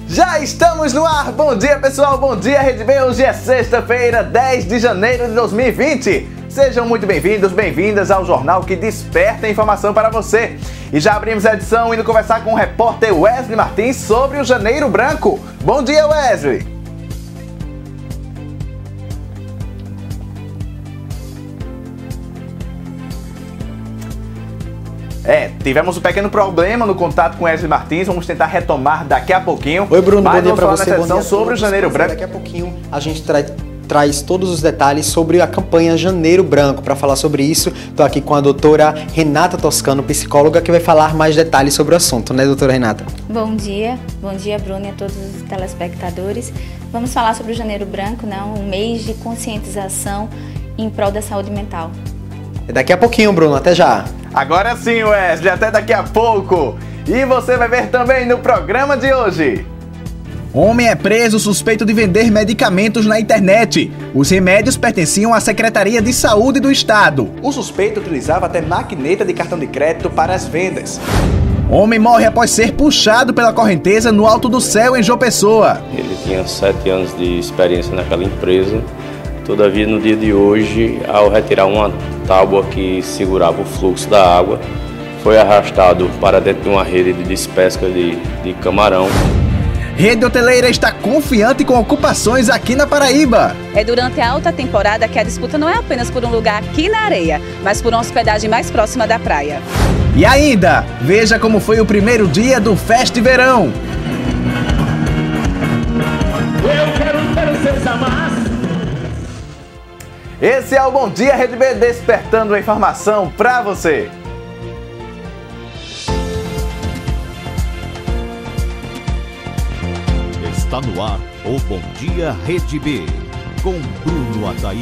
Já estamos no ar! Bom dia, pessoal! Bom dia, Rede B! Hoje é sexta-feira, 10 de janeiro de 2020. Sejam muito bem-vindos, bem-vindas ao jornal que desperta informação para você. E já abrimos a edição indo conversar com o repórter Wesley Martins sobre o Janeiro Branco. Bom dia, Wesley! Tivemos um pequeno problema no contato com Wesley Martins, vamos tentar retomar daqui a pouquinho. Oi, Bruno, bom dia para você. Bom dia sobre o Janeiro Branco. Daqui a pouquinho a gente traz todos os detalhes sobre a campanha Janeiro Branco. Para falar sobre isso, estou aqui com a doutora Renata Toscano, psicóloga, que vai falar mais detalhes sobre o assunto, né, doutora Renata? Bom dia, Bruno, e a todos os telespectadores. Vamos falar sobre o Janeiro Branco, né, um mês de conscientização em prol da saúde mental. Daqui a pouquinho, Bruno, até já. Agora sim, Wesley, até daqui a pouco. E você vai ver também no programa de hoje. Homem é preso suspeito de vender medicamentos na internet. Os remédios pertenciam à Secretaria de Saúde do Estado. O suspeito utilizava até maquineta de cartão de crédito para as vendas. Homem morre após ser puxado pela correnteza no Alto do Céu, em João Pessoa. Ele tinha 7 anos de experiência naquela empresa. Todavia, no dia de hoje, ao retirar uma tábua que segurava o fluxo da água, foi arrastado para dentro de uma rede de despesca de camarão. Rede hoteleira está confiante com ocupações aqui na Paraíba. É durante a alta temporada que a disputa não é apenas por um lugar aqui na areia, mas por uma hospedagem mais próxima da praia. E ainda, veja como foi o primeiro dia do Fest Verão. Eu quero ter seus amassos. Esse é o Bom Dia Rede B, despertando a informação para você. Está no ar o Bom Dia Rede B, com Bruno Ataíde.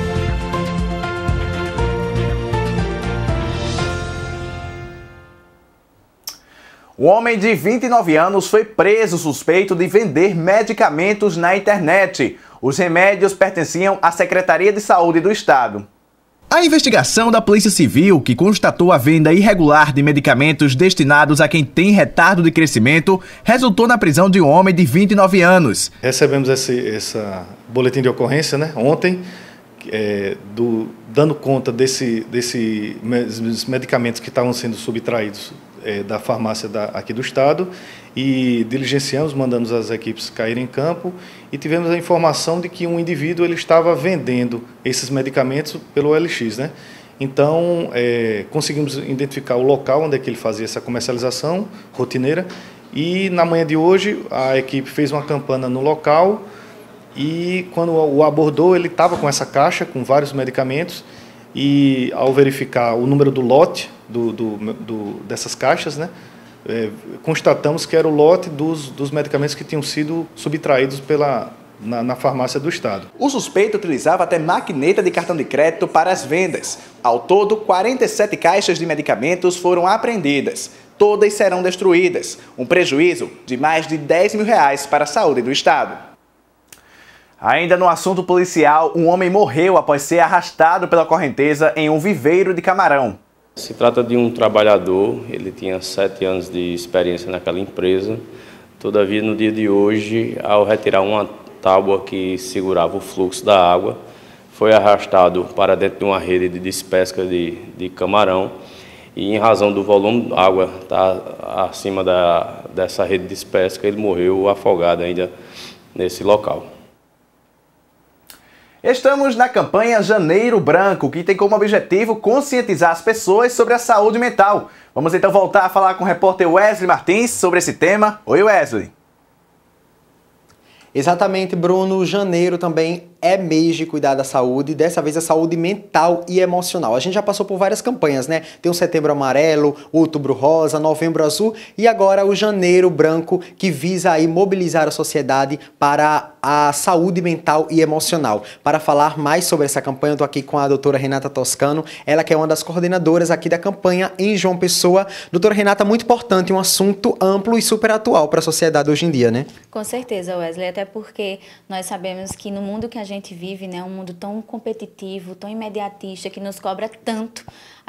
Um homem de 29 anos foi preso suspeito de vender medicamentos na internet. Os remédios pertenciam à Secretaria de Saúde do Estado. A investigação da Polícia Civil, que constatou a venda irregular de medicamentos destinados a quem tem retardo de crescimento, resultou na prisão de um homem de 29 anos. Recebemos esse boletim de ocorrência, né, ontem, dando conta desses medicamentos que estavam sendo subtraídos da farmácia aqui do Estado, e diligenciamos, mandamos as equipes caírem em campo e tivemos a informação de que um indivíduo ele estava vendendo esses medicamentos pelo OLX, né? Então, conseguimos identificar o local onde é que ele fazia essa comercialização rotineira, e na manhã de hoje a equipe fez uma campana no local, e quando o abordou, ele estava com essa caixa com vários medicamentos, e ao verificar o número do lote dessas caixas, né, constatamos que era o lote dos medicamentos que tinham sido subtraídos na farmácia do Estado. O suspeito utilizava até maquineta de cartão de crédito para as vendas. Ao todo, 47 caixas de medicamentos foram apreendidas. Todas serão destruídas. Um prejuízo de mais de R$10 mil para a saúde do Estado. Ainda no assunto policial, um homem morreu após ser arrastado pela correnteza em um viveiro de camarão. Se trata de um trabalhador, ele tinha 7 anos de experiência naquela empresa. Todavia, no dia de hoje, ao retirar uma tábua que segurava o fluxo da água, foi arrastado para dentro de uma rede de despesca de camarão, e em razão do volume da água estar acima dessa rede de despesca, ele morreu afogado ainda nesse local. Estamos na campanha Janeiro Branco, que tem como objetivo conscientizar as pessoas sobre a saúde mental. Vamos então voltar a falar com o repórter Wesley Martins sobre esse tema. Oi, Wesley. Exatamente, Bruno. Janeiro também é mês de cuidar da saúde, dessa vez a saúde mental e emocional. A gente já passou por várias campanhas, né? Tem o Setembro Amarelo, o Outubro Rosa, Novembro Azul e agora o Janeiro Branco, que visa aí mobilizar a sociedade para a saúde mental e emocional. Para falar mais sobre essa campanha, eu estou aqui com a doutora Renata Toscano, ela que é uma das coordenadoras aqui da campanha em João Pessoa. Doutora Renata, muito importante, um assunto amplo e super atual para a sociedade hoje em dia, né? Com certeza, Wesley, até porque nós sabemos que no mundo que a gente vive, né, um mundo tão competitivo, tão imediatista, que nos cobra tanto,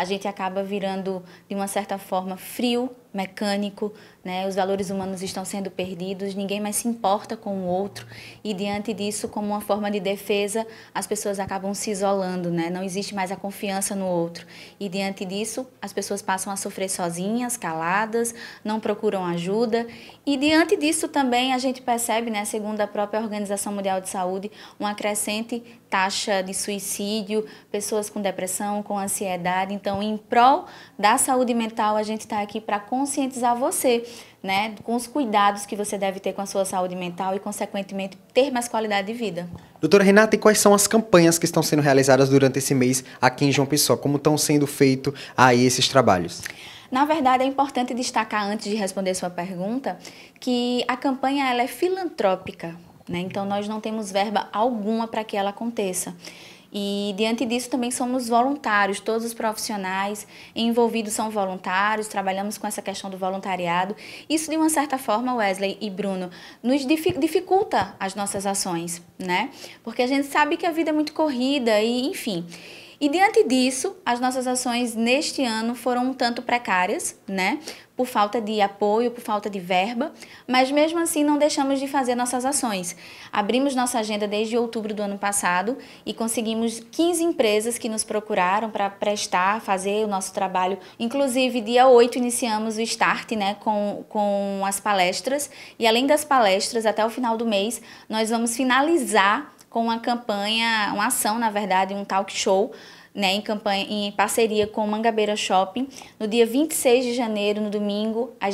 a gente acaba virando, de uma certa forma, frio, mecânico, né? Os valores humanos estão sendo perdidos, ninguém mais se importa com o outro e diante disso, como uma forma de defesa, as pessoas acabam se isolando, né? Não existe mais a confiança no outro e diante disso, as pessoas passam a sofrer sozinhas, caladas, não procuram ajuda e diante disso também a gente percebe, né, segundo a própria Organização Mundial de Saúde, uma crescente taxa de suicídio, pessoas com depressão, com ansiedade. Então, em prol da saúde mental, a gente está aqui para conscientizar você, né, com os cuidados que você deve ter com a sua saúde mental e, consequentemente, ter mais qualidade de vida. Doutora Renata, e quais são as campanhas que estão sendo realizadas durante esse mês aqui em João Pessoa? Como estão sendo feitos aí esses trabalhos? Na verdade, é importante destacar, antes de responder sua pergunta, que a campanha ela é filantrópica, né? Então, nós não temos verba alguma para que ela aconteça. E, diante disso, também somos voluntários, todos os profissionais envolvidos são voluntários, trabalhamos com essa questão do voluntariado. Isso, de uma certa forma, Wesley e Bruno, nos dificulta as nossas ações, né? Porque a gente sabe que a vida é muito corrida e, enfim... E diante disso, as nossas ações neste ano foram um tanto precárias, né? Por falta de apoio, por falta de verba, mas mesmo assim não deixamos de fazer nossas ações. Abrimos nossa agenda desde outubro do ano passado e conseguimos 15 empresas que nos procuraram para prestar, fazer o nosso trabalho. Inclusive, dia 8 iniciamos o Start, né, com as palestras e além das palestras, até o final do mês, nós vamos finalizar com uma campanha, uma ação, na verdade, um talk show, né, em parceria com o Mangabeira Shopping, no dia 26 de janeiro, no domingo, às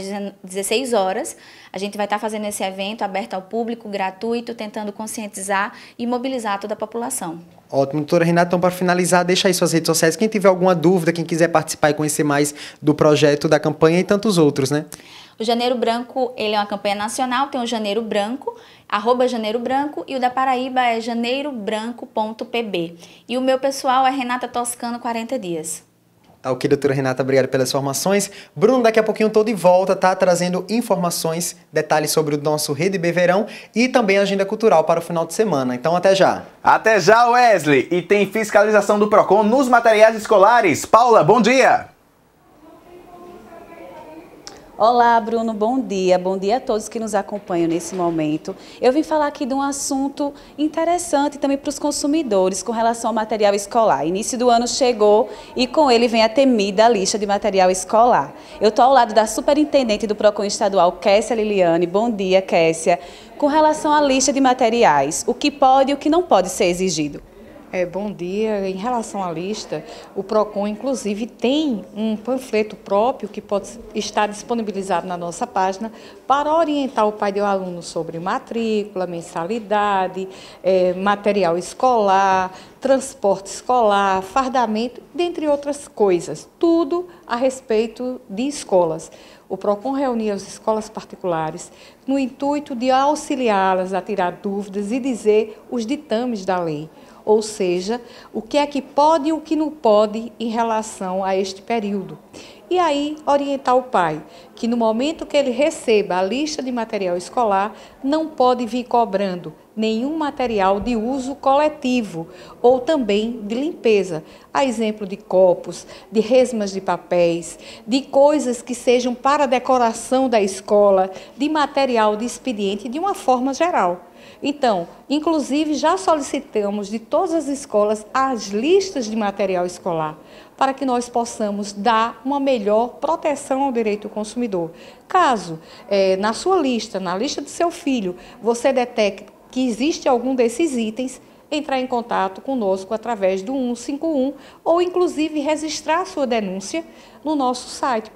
16 horas. A gente vai estar fazendo esse evento aberto ao público, gratuito, tentando conscientizar e mobilizar toda a população. Ótimo. Doutora Renata, então, para finalizar, deixa aí suas redes sociais. Quem tiver alguma dúvida, quem quiser participar e conhecer mais do projeto, da campanha e tantos outros, né? O Janeiro Branco, ele é uma campanha nacional, tem o Janeiro Branco, @JaneiroBranco, e o da Paraíba é janeirobranco.pb. E o meu pessoal é Renata Toscano 40 dias. Tá ok, doutora Renata, obrigado pelas informações. Bruno, daqui a pouquinho eu tô de volta, tá? Trazendo informações, detalhes sobre o nosso Rede B Verão e também a agenda cultural para o final de semana. Então, até já. Até já, Wesley! E tem fiscalização do PROCON nos materiais escolares. Paula, bom dia! Olá, Bruno, bom dia a todos que nos acompanham nesse momento. Eu vim falar aqui de um assunto interessante também para os consumidores com relação ao material escolar. Início do ano chegou e com ele vem a temida lista de material escolar. Eu estou ao lado da superintendente do PROCON estadual, Kessia Liliane. Bom dia, Kessia. Com relação à lista de materiais, o que pode e o que não pode ser exigido? Bom dia. Em relação à lista, o PROCON, inclusive, tem um panfleto próprio que pode estar disponibilizado na nossa página para orientar o pai do aluno sobre matrícula, mensalidade, material escolar, transporte escolar, fardamento, dentre outras coisas. Tudo a respeito de escolas. O PROCON reunia as escolas particulares no intuito de auxiliá-las a tirar dúvidas e dizer os ditames da lei. Ou seja, o que é que pode e o que não pode em relação a este período. E aí, orientar o pai que no momento que ele receba a lista de material escolar, não pode vir cobrando nenhum material de uso coletivo ou também de limpeza. A exemplo de copos, de resmas de papéis, de coisas que sejam para decoração da escola, de material de expediente de uma forma geral. Então, inclusive, já solicitamos de todas as escolas as listas de material escolar para que nós possamos dar uma melhor proteção ao direito do consumidor. Caso, na sua lista, na lista do seu filho, você detecte que existe algum desses itens, entrar em contato conosco através do 151 ou, inclusive, registrar sua denúncia no nosso site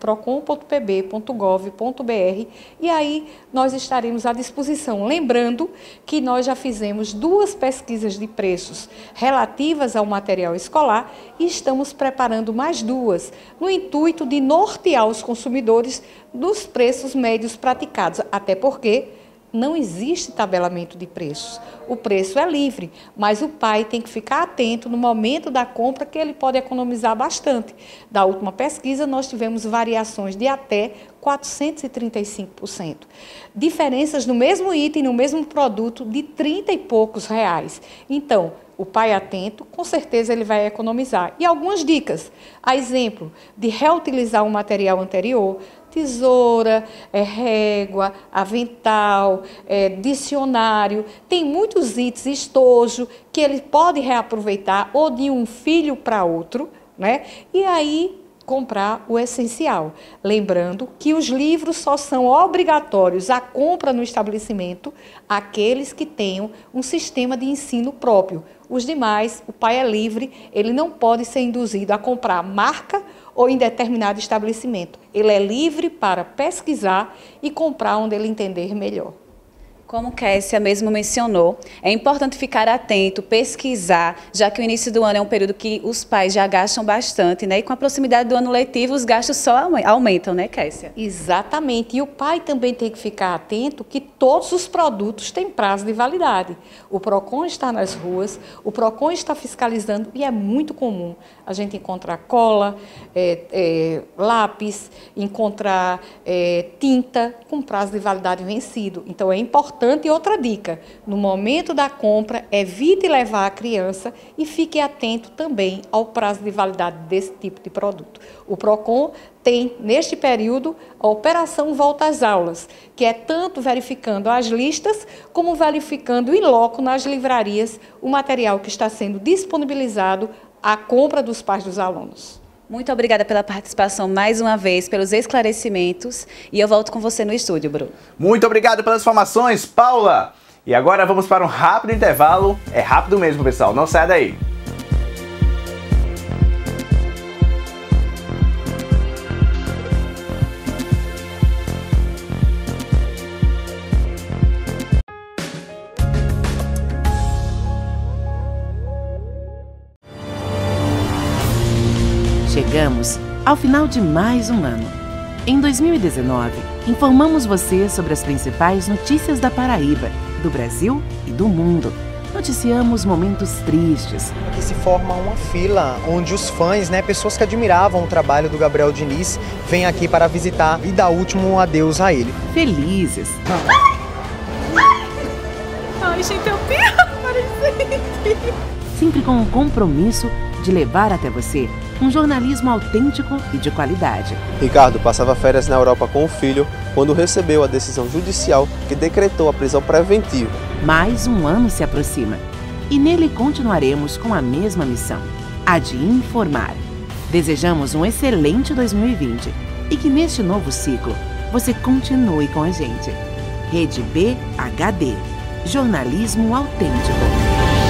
procon.pb.gov.br e aí nós estaremos à disposição. Lembrando que nós já fizemos 2 pesquisas de preços relativas ao material escolar e estamos preparando mais 2, no intuito de nortear os consumidores dos preços médios praticados, até porque não existe tabelamento de preços. O preço é livre, mas o pai tem que ficar atento no momento da compra que ele pode economizar bastante. Da última pesquisa, nós tivemos variações de até 435%. Diferenças no mesmo item, no mesmo produto, de 30 e poucos reais. Então, o pai atento, com certeza ele vai economizar. E algumas dicas, a exemplo de reutilizar um material anterior, tesoura, régua, avental, dicionário, tem muitos itens, estojo, que ele pode reaproveitar ou de um filho para outro, né? E aí comprar o essencial. Lembrando que os livros só são obrigatórios à compra no estabelecimento aqueles que tenham um sistema de ensino próprio. Os demais, o pai é livre, ele não pode ser induzido a comprar marca ou em determinado estabelecimento. Ele é livre para pesquisar e comprar onde ele entender melhor. Como Kessia mesmo mencionou, é importante ficar atento, pesquisar, já que o início do ano é um período que os pais já gastam bastante, né? E com a proximidade do ano letivo, os gastos só aumentam, né, Kessia? Exatamente. E o pai também tem que ficar atento que todos os produtos têm prazo de validade. O PROCON está nas ruas, o PROCON está fiscalizando e é muito comum a gente encontrar cola, lápis, encontrar tinta com prazo de validade vencido. Então, é importante. E outra dica, no momento da compra, evite levar a criança e fique atento também ao prazo de validade desse tipo de produto. O PROCON tem, neste período, a Operação Volta às Aulas, que é tanto verificando as listas, como verificando em loco nas livrarias o material que está sendo disponibilizado à compra dos pais dos alunos. Muito obrigada pela participação mais uma vez, pelos esclarecimentos. E eu volto com você no estúdio, Bruno. Muito obrigado pelas informações, Paula. E agora vamos para um rápido intervalo. É rápido mesmo, pessoal. Não sai daí. Chegamos ao final de mais um ano. Em 2019, informamos você sobre as principais notícias da Paraíba, do Brasil e do mundo. Noticiamos momentos tristes. Aqui se forma uma fila onde os fãs, pessoas que admiravam o trabalho do Gabriel Diniz, vêm aqui para visitar e dar último adeus a ele. Felizes. Ai, gente, eu parece. Sempre com o compromisso de levar até você um jornalismo autêntico e de qualidade. Ricardo passava férias na Europa com o filho quando recebeu a decisão judicial que decretou a prisão preventiva. Mais um ano se aproxima e nele continuaremos com a mesma missão, a de informar. Desejamos um excelente 2020 e que neste novo ciclo você continue com a gente. Rede B HD, jornalismo autêntico.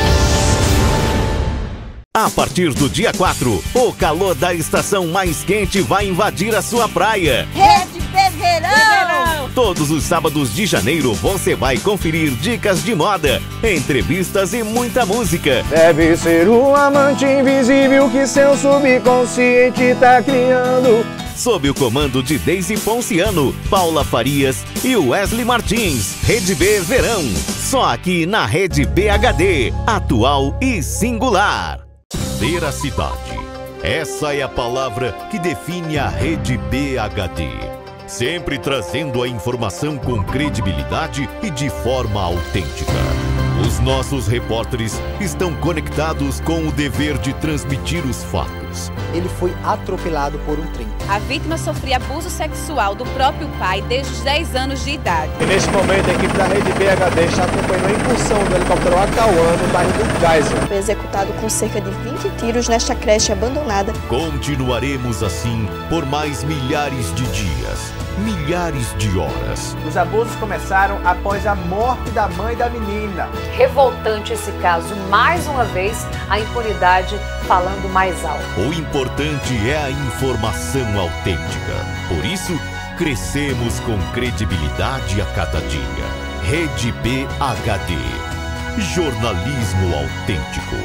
A partir do dia 4, o calor da estação mais quente vai invadir a sua praia. Rede B Verão! Todos os sábados de janeiro você vai conferir dicas de moda, entrevistas e muita música. Deve ser um amante invisível que seu subconsciente tá criando. Sob o comando de Deise Ponciano, Paula Farias e Wesley Martins. Rede B Verão. Só aqui na Rede BHD. Atual e singular. Veracidade. Essa é a palavra que define a Rede BHD. Sempre trazendo a informação com credibilidade e de forma autêntica. Os nossos repórteres estão conectados com o dever de transmitir os fatos. Ele foi atropelado por um trem. A vítima sofria abuso sexual do próprio pai desde os 10 anos de idade. E neste momento a equipe da Rede BHD está acompanhando a incursão do helicóptero Acauã no bairro do Geisel. Foi executado com cerca de 20 tiros nesta creche abandonada. Continuaremos assim por mais milhares de dias, milhares de horas. Os abusos começaram após a morte da mãe da menina. Revoltante esse caso, mais uma vez, a impunidade falando mais alto. O importante é a informação autêntica. Por isso, crescemos com credibilidade a cada dia. Rede BHD. Jornalismo autêntico.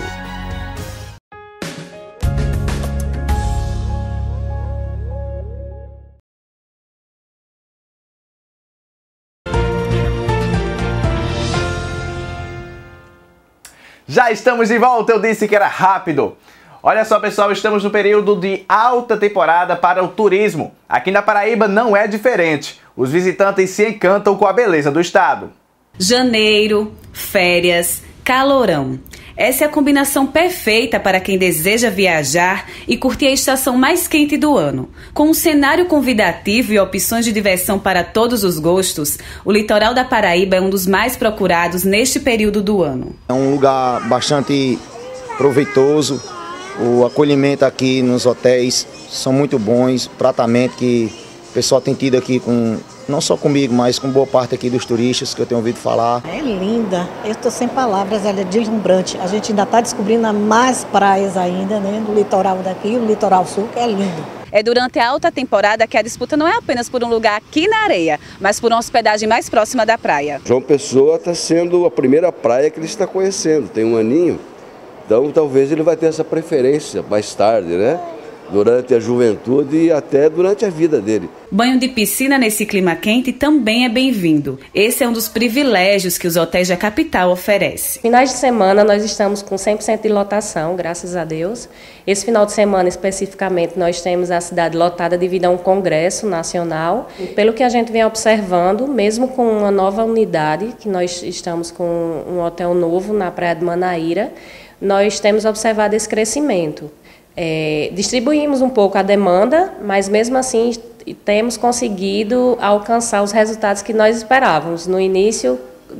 Já estamos de volta, eu disse que era rápido. Olha só, pessoal, estamos no período de alta temporada para o turismo. Aqui na Paraíba não é diferente. Os visitantes se encantam com a beleza do estado. Janeiro, férias, calorão. Essa é a combinação perfeita para quem deseja viajar e curtir a estação mais quente do ano. Com um cenário convidativo e opções de diversão para todos os gostos, o litoral da Paraíba é um dos mais procurados neste período do ano. É um lugar bastante proveitoso, o acolhimento aqui nos hotéis são muito bons, o tratamento que o pessoal tem tido aqui com... não só comigo, mas com boa parte aqui dos turistas que eu tenho ouvido falar. É linda, eu estou sem palavras, ela é deslumbrante. A gente ainda está descobrindo mais praias ainda, né, no litoral daqui, o litoral sul, que é lindo. É durante a alta temporada que a disputa não é apenas por um lugar aqui na areia, mas por uma hospedagem mais próxima da praia. João Pessoa está sendo a primeira praia que ele está conhecendo, tem um aninho, então talvez ele vai ter essa preferência mais tarde, né? Durante a juventude e até durante a vida dele. Banho de piscina nesse clima quente também é bem-vindo. Esse é um dos privilégios que os hotéis da capital oferecem. Finais de semana nós estamos com 100% de lotação, graças a Deus. Esse final de semana especificamente nós temos a cidade lotada devido a um congresso nacional. E pelo que a gente vem observando, mesmo com uma nova unidade, que nós estamos com um hotel novo na Praia de Manaíra, nós temos observado esse crescimento. Distribuímos um pouco a demanda, mas mesmo assim temos conseguido alcançar os resultados que nós esperávamos no início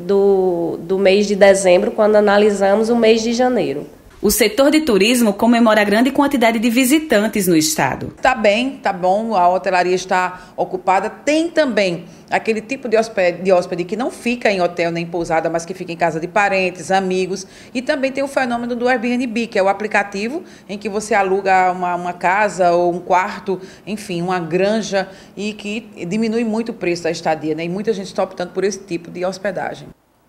do mês de dezembro, quando analisamos o mês de janeiro. O setor de turismo comemora a grande quantidade de visitantes no estado. Tá bem, tá bom, a hotelaria está ocupada. Tem também aquele tipo de hóspede que não fica em hotel nem pousada, mas que fica em casa de parentes, amigos. E também tem o fenômeno do Airbnb, que é o aplicativo em que você aluga uma casa ou um quarto, enfim, uma granja, e que diminui muito o preço da estadia, né? E muita gente está optando por esse tipo de hospedagem.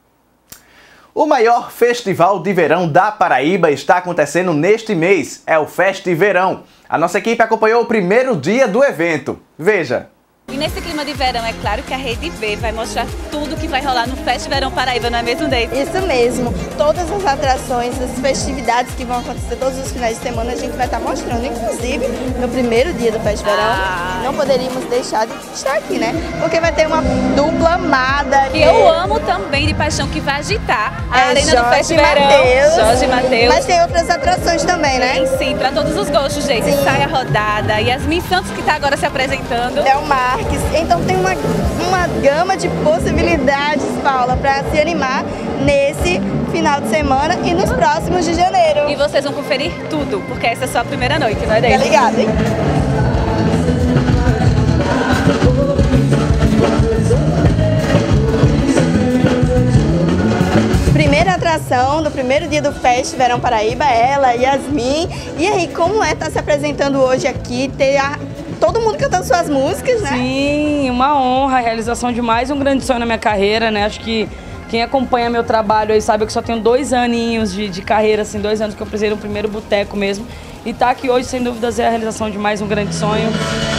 O maior festival de verão da Paraíba está acontecendo neste mês, é o Festiverão. A nossa equipe acompanhou o primeiro dia do evento. Veja. E nesse clima de verão, é claro que a Rede B vai mostrar tudo que vai rolar no Festiverão Paraíba, não é mesmo, Deise? Isso mesmo. Todas as atrações, as festividades que vão acontecer todos os finais de semana, a gente vai estar mostrando. Inclusive, no primeiro dia do Festiverão, não poderíamos deixar de estar aqui, né? Porque vai ter uma dupla amada. Que eu amo também de paixão, que vai agitar a arena do Festiverão. Jorge Mateus. Mas tem outras atrações também, né? Sim, para todos os gostos, gente. Saia rodada. Yasmin Santos, que está agora se apresentando. É o Marques. Então tem uma gama de possibilidades, Paula, para se animar nesse final de semana e nos próximos de janeiro. E vocês vão conferir tudo, porque essa é só a primeira noite, não é, Deise? Fica ligado, hein? Primeira atração do primeiro dia do Festiverão Paraíba, ela, Yasmin. E aí, como é estar se apresentando hoje aqui, ter todo mundo cantando suas músicas, né? Sim, uma honra, a realização de mais um grande sonho na minha carreira, né? Acho que quem acompanha meu trabalho aí sabe que eu só tenho 2 aninhos de carreira, assim, 2 anos que eu pisei no primeiro boteco mesmo. E tá aqui hoje, sem dúvidas, é a realização de mais um grande sonho.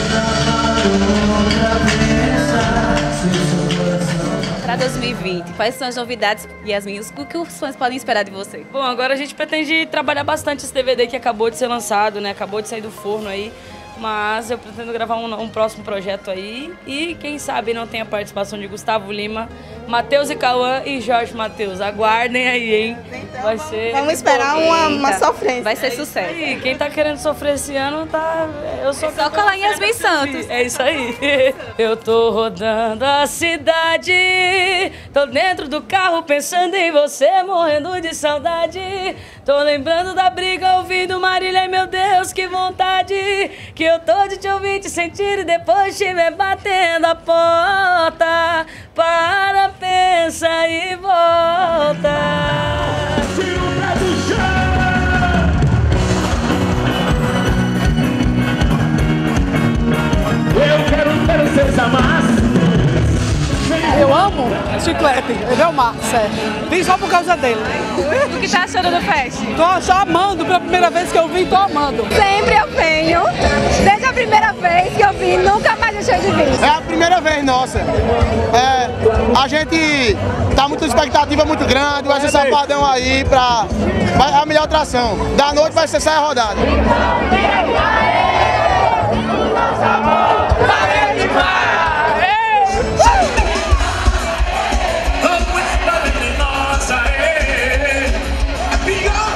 Para 2020, quais são as novidades, Yasmin? O que os fãs podem esperar de você? Bom, agora a gente pretende trabalhar bastante esse DVD que acabou de ser lançado, né? Acabou de sair do forno aí. Mas eu pretendo gravar um próximo projeto aí. E quem sabe não tem a participação de Gustavo Lima, Matheus e Cauã e Jorge Mateus. Aguardem aí, hein? Então, vai ser... Vamos esperar uma sofrência. Vai ser sucesso. E quem tá querendo sofrer esse ano tá... Eu sou só colar em Yasmin Santos. É isso aí. Eu tô rodando a cidade, tô dentro do carro pensando em você, morrendo de saudade. Tô lembrando da briga, ouvindo Marília, meu Deus, que vontade que eu tô de te ouvir, te sentir e depois te ver batendo a porta. Para, pensa e volta. Tira o pé do chão. Eu quero ter os seus amassos. Eu amo chiclete, ele é o Marcos, vim só por causa dele. O que tá achando do fest? Tô só amando, pela primeira vez que eu vim, tô amando. Sempre eu venho, desde a primeira vez que eu vim, nunca mais deixei de vir. É a primeira vez nossa. A gente tá muito expectativa muito grande, vai ser Safadão aí pra... Vai a melhor atração. Da noite vai ser saia rodada. Be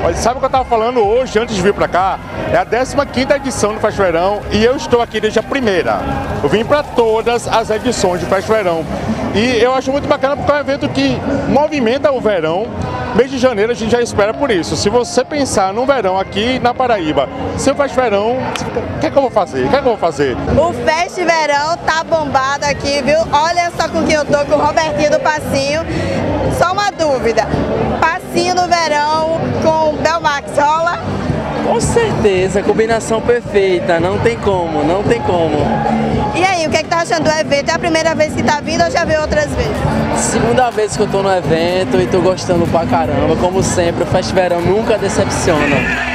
Olha, sabe o que eu estava falando hoje, antes de vir para cá? É a 15ª edição do Festa Verão e eu estou aqui desde a primeira. Eu vim para todas as edições do Festa Verão. E eu acho muito bacana porque é um evento que movimenta o verão. Mês de janeiro a gente já espera por isso. Se você pensar no verão aqui na Paraíba, se eu faço verão, o que é que eu vou fazer? O que é que eu vou fazer? O Festa Verão tá bombado aqui, viu? Olha só com quem eu tô, com o Robertinho do Passinho. Só uma dúvida, Passinho no verão com Belmax rola? Com certeza, combinação perfeita, não tem como, não tem como. E aí, o que é que tá achando do evento? É a primeira vez que tá vindo ou já veio outras vezes? Segunda vez que eu tô no evento e tô gostando pra caramba, como sempre, o Festa Verão nunca decepciona.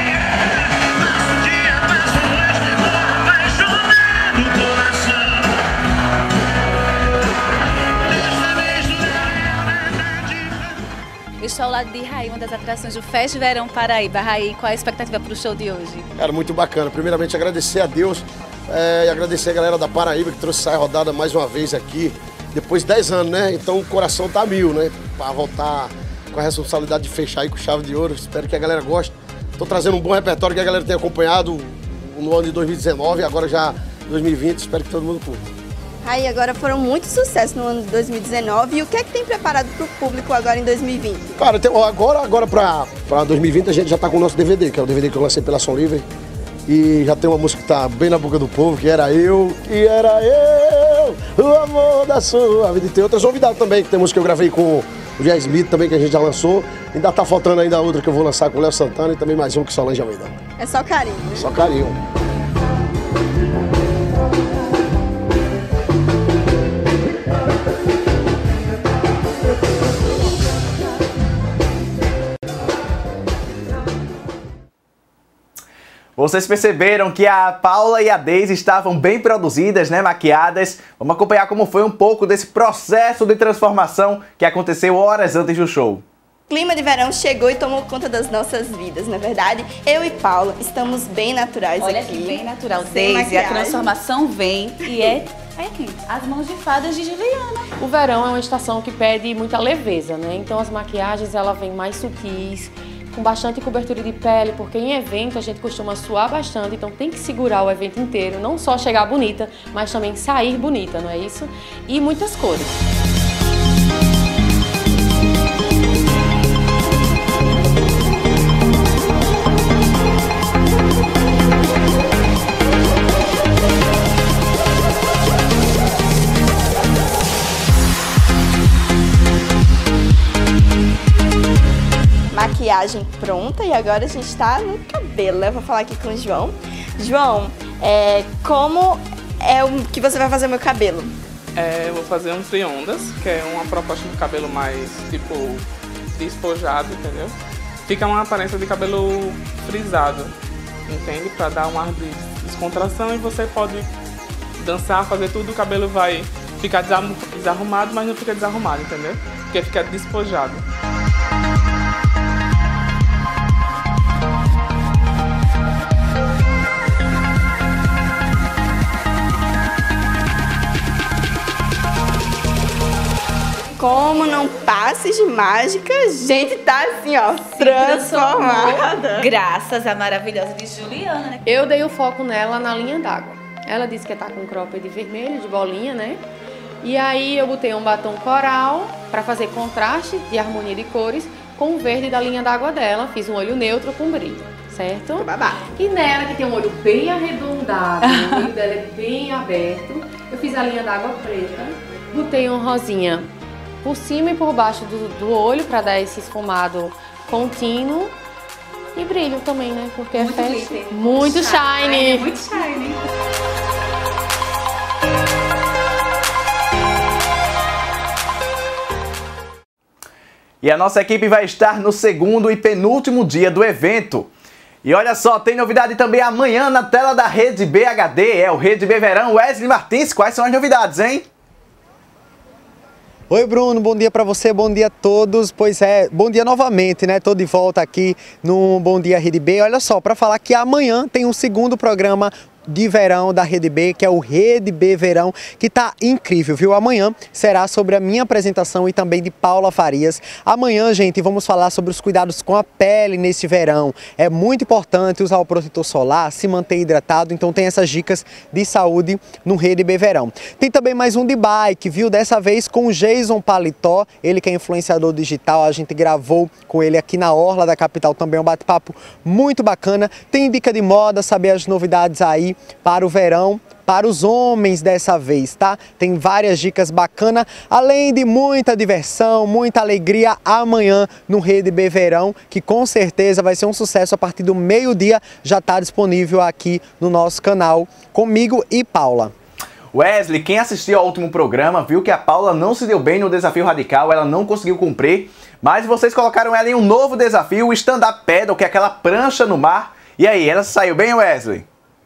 Estou ao lado de Raí, uma das atrações do Festa Verão Paraíba. Raí, qual é a expectativa para o show de hoje? Cara, muito bacana. Primeiramente, agradecer a Deus e agradecer a galera da Paraíba que trouxe essa rodada mais uma vez aqui, depois de 10 anos, né? Então o coração tá mil, né? Para voltar com a responsabilidade de fechar aí com chave de ouro. Espero que a galera goste. Tô trazendo um bom repertório que a galera tenha acompanhado no ano de 2019 e agora já 2020. Espero que todo mundo curta. Aí agora foram muito sucesso no ano de 2019 e o que é que tem preparado para o público agora em 2020? Cara, agora para 2020 a gente já tá com o nosso DVD, que é o DVD que eu lancei pela Som Livre. E já tem uma música que tá bem na boca do povo, que era eu, o amor da sua vida. E tem outras novidades também, que tem música que eu gravei com o Jay Smith também, que a gente já lançou. Ainda tá faltando ainda outra que eu vou lançar com o Léo Santana e também mais um que Solange Almeida. É só carinho, né? Só carinho. Vocês perceberam que a Paula e a Deise estavam bem produzidas, né, maquiadas? Vamos acompanhar como foi um pouco desse processo de transformação que aconteceu horas antes do show. O clima de verão chegou e tomou conta das nossas vidas, não é verdade? Eu e Paula estamos bem naturais aqui. Olha que bem natural, Deise. A transformação vem e é aqui, as mãos de fadas de Juliana. O verão é uma estação que pede muita leveza, né? Então as maquiagens ela vem mais sutis, com bastante cobertura de pele, porque em evento a gente costuma suar bastante, então tem que segurar o evento inteiro, não só chegar bonita, mas também sair bonita, não é isso? E muitas cores. Maquiagem pronta e agora a gente tá no cabelo, né? Eu vou falar aqui com o João. João, como é o que você vai fazer o meu cabelo? Eu vou fazer um tri-ondas, que é uma proposta de cabelo mais, tipo, despojado, entendeu? Fica uma aparência de cabelo frisado, entende? Pra dar um ar de descontração e você pode dançar, fazer tudo, o cabelo vai ficar desarrumado, mas não fica desarrumado, entendeu? Porque fica despojado. Como não passes de mágica, a gente tá assim, ó, transformada. Graças à maravilhosa de Juliana, né? Eu dei o foco nela na linha d'água. Ela disse que tá com cropped vermelho, de bolinha, né? E aí eu botei um batom coral para fazer contraste e harmonia de cores com o verde da linha d'água dela. Fiz um olho neutro com brilho, certo? Babá. E nela, que tem um olho bem arredondado, o olho dela é bem aberto, eu fiz a linha d'água preta, botei um rosinha por cima e por baixo do olho para dar esse esfumado contínuo e brilho também, né? Porque muito é glitter. Muito shiny. Muito shiny. E a nossa equipe vai estar no segundo e penúltimo dia do evento. E olha só, tem novidade também amanhã na tela da Rede B HD, é o Rede B Verão. Wesley Martins, quais são as novidades, hein? Oi Bruno, bom dia para você, bom dia a todos. Pois é, bom dia novamente, né? Tô de volta aqui no Bom Dia Rede B. Olha só, para falar que amanhã tem um segundo programa de verão da Rede B, que é o Rede B Verão, que tá incrível, viu? Amanhã será sobre a minha apresentação e também de Paula Farias. Amanhã, gente, vamos falar sobre os cuidados com a pele nesse verão. É muito importante usar o protetor solar, se manter hidratado, então tem essas dicas de saúde no Rede B Verão. Tem também mais um de bike, viu? Dessa vez com o Jason Paletó, ele que é influenciador digital, a gente gravou com ele aqui na orla da capital também, um bate-papo muito bacana. Tem dica de moda, saber as novidades aí para o verão, para os homens dessa vez, tá? Tem várias dicas bacanas, além de muita diversão, muita alegria amanhã no Rede B Verão, que com certeza vai ser um sucesso a partir do meio-dia, já está disponível aqui no nosso canal, comigo e Paula. Wesley, quem assistiu ao último programa viu que a Paula não se deu bem no desafio radical, ela não conseguiu cumprir, mas vocês colocaram ela em um novo desafio, o stand-up paddle, que é aquela prancha no mar. E aí, ela saiu bem, Wesley?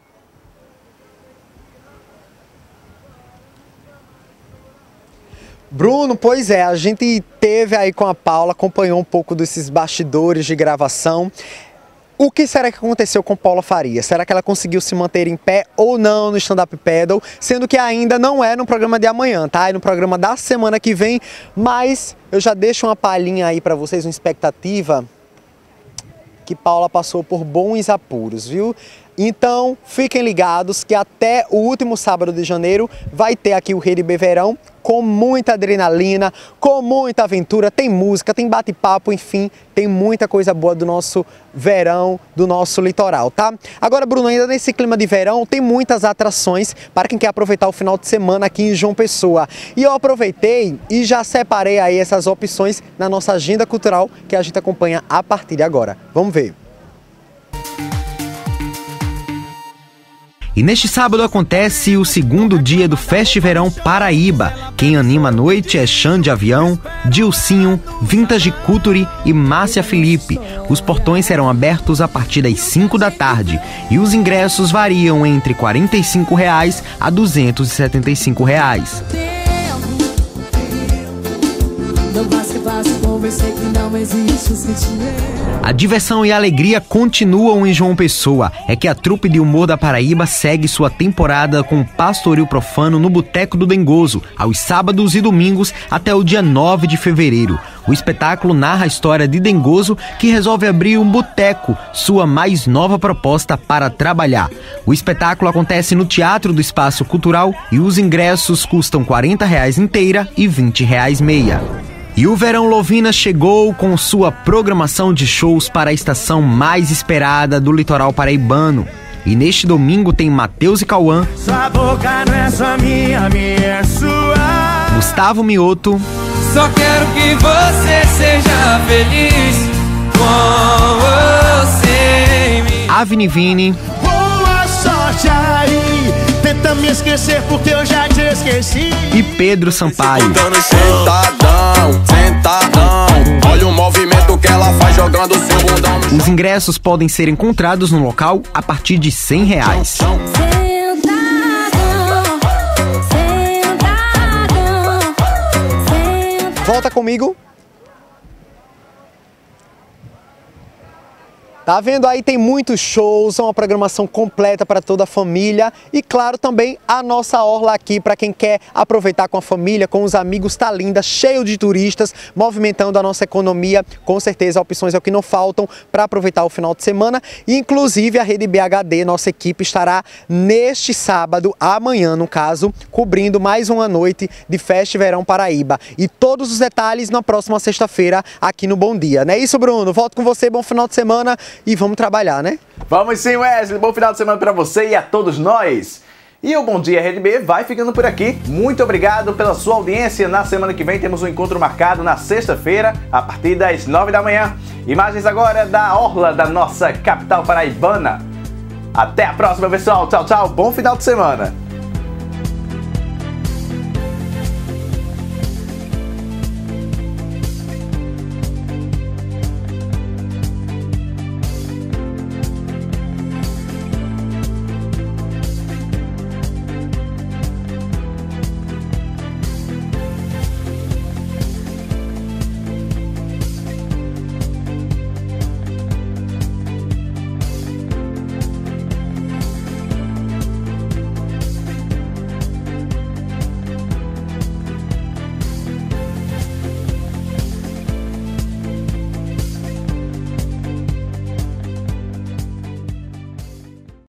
Bruno, pois é, a gente teve aí com a Paula, acompanhou um pouco desses bastidores de gravação. O que será que aconteceu com Paula Farias? Será que ela conseguiu se manter em pé ou não no stand-up paddle? Sendo que ainda não é no programa de amanhã, tá? É no programa da semana que vem, mas eu já deixo uma palhinha aí pra vocês, uma expectativa que Paula passou por bons apuros, viu? Então, fiquem ligados que até o último sábado de janeiro vai ter aqui o Rede B Verão com muita adrenalina, com muita aventura, tem música, tem bate-papo, enfim, tem muita coisa boa do nosso verão, do nosso litoral, tá? Agora, Bruno, ainda nesse clima de verão, tem muitas atrações para quem quer aproveitar o final de semana aqui em João Pessoa. E eu aproveitei e já separei aí essas opções na nossa agenda cultural que a gente acompanha a partir de agora. Vamos ver. E neste sábado acontece o segundo dia do Festiverão Paraíba. Quem anima a noite é Xande Avião, Dilcinho, Vintage Culture e Márcia Felipe. Os portões serão abertos a partir das 5 da tarde e os ingressos variam entre R$ 45 a R$ 275. A diversão e a alegria continuam em João Pessoa. É que a trupe de humor da Paraíba segue sua temporada com pastoril profano no Boteco do Dengoso, aos sábados e domingos até o dia 9 de fevereiro. O espetáculo narra a história de Dengoso, que resolve abrir um boteco, sua mais nova proposta para trabalhar. O espetáculo acontece no Teatro do Espaço Cultural e os ingressos custam R$ 40 inteira e R$ 20 meia. E o Verão Lovina chegou com sua programação de shows para a estação mais esperada do litoral paraibano. E neste domingo tem Matheus e Cauã, Sua boca não é só minha é sua. Gustavo Mioto, Só quero que você seja feliz com você. Avni Vini, Boa sorte aí, tenta me esquecer porque eu já te esqueci. e Pedro Sampaio. Sentadão, olha o movimento que ela faz jogando seu bundão. Os ingressos podem ser encontrados no local a partir de R$ 100. Volta comigo. Tá vendo aí? Tem muitos shows, uma programação completa para toda a família e, claro, também a nossa orla aqui para quem quer aproveitar com a família, com os amigos, tá linda, cheio de turistas, movimentando a nossa economia. Com certeza, opções é o que não faltam para aproveitar o final de semana. E, inclusive, a Rede BHD, nossa equipe, estará neste sábado, amanhã, no caso, cobrindo mais uma noite de Festiverão Paraíba. E todos os detalhes na próxima sexta-feira aqui no Bom Dia. Não é isso, Bruno? Volto com você, bom final de semana. E vamos trabalhar, né? Vamos sim, Wesley. Bom final de semana para você e a todos nós. E o Bom Dia Rede B vai ficando por aqui. Muito obrigado pela sua audiência. Na semana que vem temos um encontro marcado na sexta-feira, a partir das 9 da manhã. Imagens agora da orla da nossa capital paraibana. Até a próxima, pessoal. Tchau, tchau. Bom final de semana.